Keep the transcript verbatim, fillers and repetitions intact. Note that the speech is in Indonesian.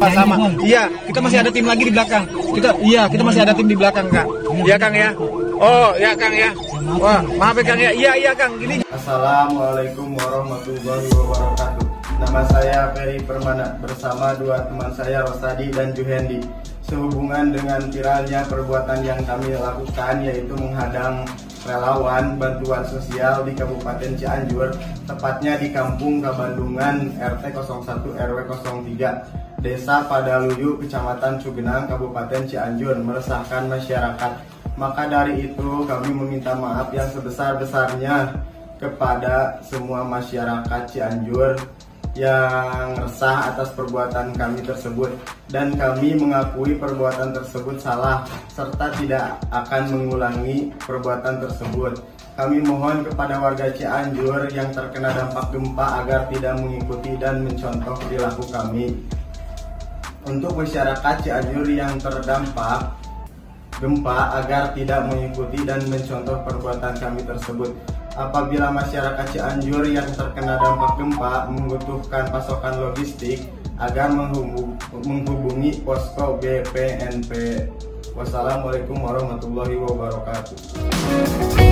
sama. Iya, kita masih ada tim lagi di belakang. Kita iya, kita masih ada tim di belakang, Kak. Iya, Kang ya. Oh, ya Kang ya. Wah, maaf ya Kang ya. Iya, iya Kang. Gini. Assalamualaikum warahmatullahi wabarakatuh. Nama saya Ferry Permana bersama dua teman saya Rosadi dan Juhendi. Sehubungan dengan viralnya perbuatan yang kami lakukan, yaitu menghadang relawan bantuan sosial di Kabupaten Cianjur, tepatnya di Kampung Kabandungan R T nol satu R W nol tiga, Desa Padaluyu, Kecamatan Cugenang, Kabupaten Cianjur, meresahkan masyarakat. Maka dari itu kami meminta maaf yang sebesar-besarnya kepada semua masyarakat Cianjur yang resah atas perbuatan kami tersebut, dan kami mengakui perbuatan tersebut salah serta tidak akan mengulangi perbuatan tersebut. Kami mohon kepada warga Cianjur yang terkena dampak gempa agar tidak mengikuti dan mencontoh perilaku kami. Untuk masyarakat Cianjur yang terdampak gempa agar tidak mengikuti dan mencontoh perbuatan kami tersebut. Apabila masyarakat Cianjur yang terkena dampak gempa membutuhkan pasokan logistik agar menghubungi posko B P N P. Wassalamualaikum warahmatullahi wabarakatuh.